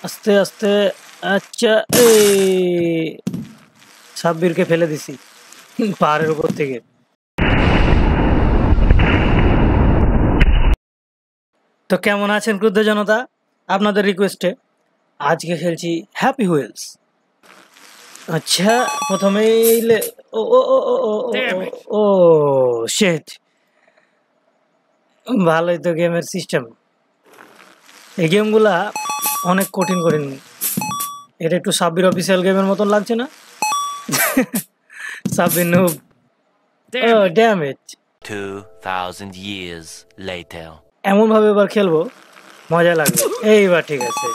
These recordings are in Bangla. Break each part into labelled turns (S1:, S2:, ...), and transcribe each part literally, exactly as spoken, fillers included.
S1: আস্তে আস্তে আচ্ছা এই সাব্বিরকে ফেলে দিছি পাহাড়ের উপর থেকে। তো কেমন আছেন ক্রুদ্ধ জনতা? আপনাদের রিকোয়েস্টে আজকে খেলছি হ্যাপি হুইলস। আচ্ছা প্রথমেই ও ও ও ও ও ও শিট, ভালোই তো গেমের সিস্টেম। এই গেমগুলা অনেক কঠিন কঠিন। এটা একটু সাব্বির অফিসিয়াল গেমের মতন লাগছে না? Sabbir noob. Oh damn it.
S2: two thousand years later.
S1: এমন ভাবে এবার খেলবো মজা লাগবে। এইবার ঠিক আছে।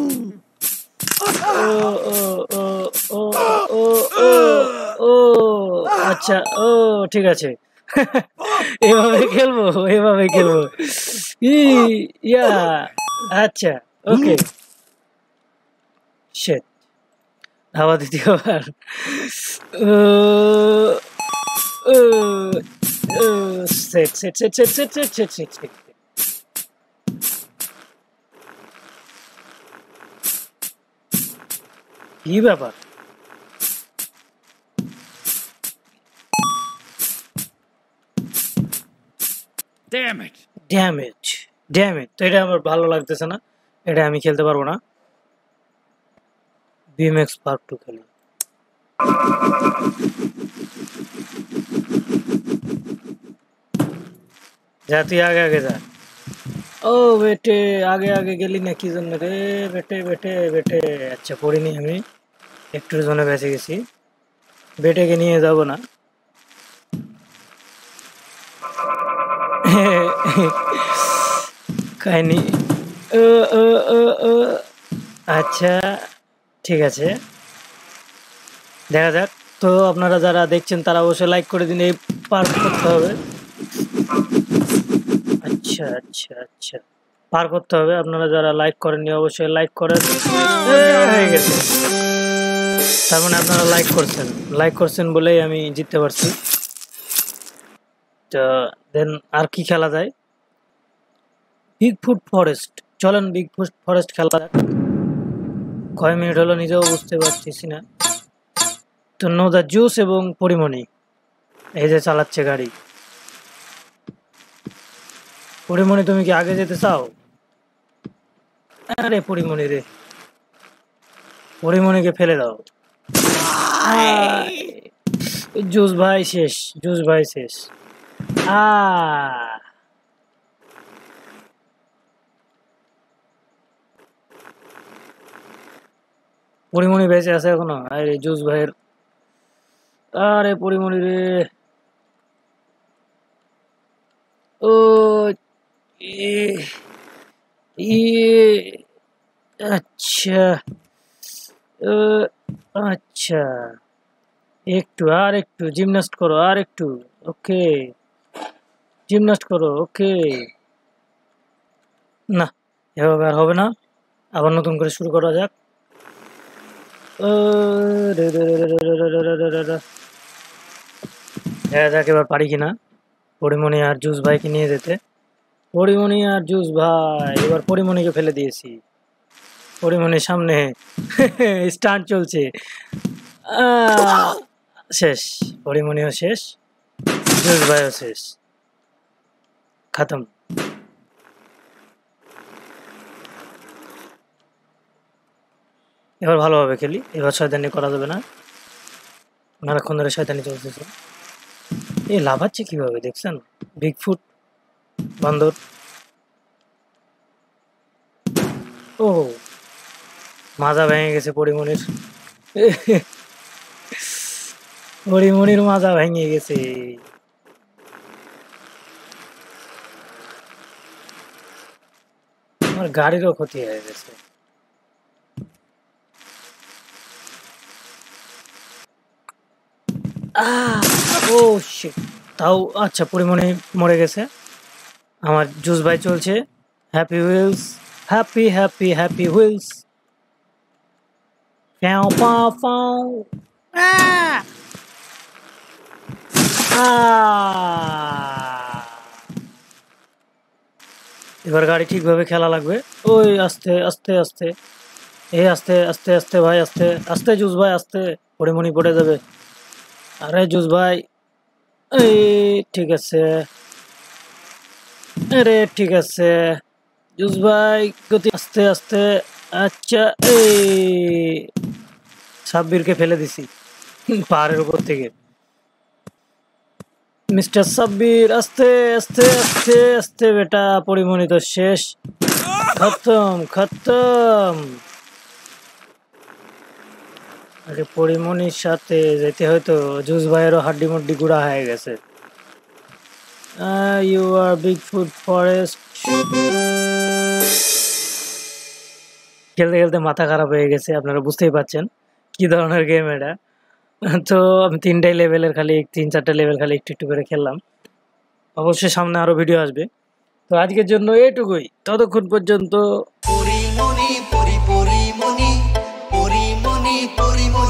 S1: ও ও ও ও ও ও ও আচ্ছা ও ঠিক আছে। এভাবে খেলবো এভাবে খেলবো ইয়া আচ্ছা ওকে। শিট, আবার দ্বিতীয়বার। Set set set set set set set set set কি ব্যাপার?
S3: Damn it!
S1: ড্যামেজ ড্যামেজ তো এটা আমার ভালো লাগতেছে না, এটা আমি খেলতে পারবো না। বিএমএক্স পার্ট টু খেলি। যা তুই আগে আগে যা। ও বেটে আগে আগে গেলি না কি জন্য রে বেটে বেটে বেটে? আচ্ছা পড়িনি আমি, একটুর জন্য বেঁচে গেছি। বেটেকে নিয়ে যাব না। কাহিনি আচ্ছা ঠিক আছে, দেখা যাক। তো আপনারা যারা দেখছেন তারা অবশ্যই লাইক করে দিন, এই পার করতে হবে। আচ্ছা আচ্ছা আচ্ছা পার করতে হবে। আপনারা যারা লাইক করেননি অবশ্যই লাইক করেন। হয়ে গেছে, তার মানে আপনারা লাইক করছেন, লাইক করছেন বলেই আমি জিততে পারছি। তো দেন আর কি খেলা যায়? বিগ ফুট ফরেস্ট, চলেন বিগ ফুট ফরেস্ট খেলা যাক। কয় মিনিট হলো নিজেও বুঝতে পারতেছি না। তো নো দ্য জুস এবং পরিমণি এই যে চালাচ্ছে গাড়ি। পরিমণি তুমি কি আগে যেতে চাও? আরে পরিমণি রে, পরিমণিকে ফেলে দাও। জুস ভাই শেষ, জুস ভাই শেষ। আ পরিমণি বেঁচে আছে এখনো? আরে জুস ভাইয়ের, আরে পরিমণি রে। ও আচ্ছা আচ্ছা একটু আর একটু জিমনাস্ট করো, আর একটু। ওকে জিমনাস্ট করো। ওকে না, এভাবে আর হবে না, আবার নতুন করে শুরু করা যাক। দেখা যাক এবার পারি কিনা পরিমণি আর জুস ভাইকে নিয়ে যেতে। পরিমণি আর জুস ভাই, এবার পরিমণিকে ফেলে দিয়েছি। পরিমণির সামনে স্টান্ট চলছে। শেষ, পরিমণিও শেষ, জুস ভাইও শেষ, খতম। এবার ভালোভাবে খেলি, এবার শয়তানি করা যাবে না, মেলাক্ষণ ধরে শয়তানি চলতেছে। এই লাফাচ্ছে কিভাবে দেখছেন? বিগ ফুট বান্দর। ও মাজা ভেঙে গেছে পরিমণির। পরিমণির মাজা ভেঙে গেছে। আমার গাড়িরও ক্ষতি হয়ে গেছে। ও শিট, তাও আচ্ছা পরিমণি মরে গেছে। আমার জুস ভাই চলছে। Happy Wheels, Happy Happy Happy Wheels. পাও পাও পাও। এবার গাড়ি ঠিকভাবে খেলা লাগবে। ওই আস্তে আস্তে আস্তে এই আস্তে আস্তে আস্তে ভাই, আস্তে আস্তে জুস ভাই, আস্তে পরিমণি পড়ে যাবে। আরে জুস ভাই, এই ঠিক আছে, আরে ঠিক আছে জুস ভাই, গতি আস্তে আস্তে। আচ্ছা, এই সাব্বিরকে ফেলে দিছি পাহাড়ের উপর থেকে। মিস্টার সাব্বির, আস্তে আস্তে আস্তে আস্তে বেটা, পরিমণি তো শেষ, খতম খতম। আরে পরিমণির সাথে যেতে হয়তো জুস ভাইয়েরও হাড্ডি মুড্ডি গুঁড়া হয়ে গেছে। You are Big Foot Forest. খেলতে খেলতে মাথা খারাপ হয়ে গেছে, আপনারা বুঝতেই পারছেন কি ধরনের গেম এটা। তো আমি তিনটাই লেভেলের খালি তিন চারটা লেভেল খালি একটু একটু করে খেললাম। অবশ্যই সামনে আরো ভিডিও আসবে। তো আজকের জন্য এইটুকুই, ততক্ষণ পর্যন্ত
S4: Pori Moni, Pori Pori Moni, Pori Moni, Pori Moni.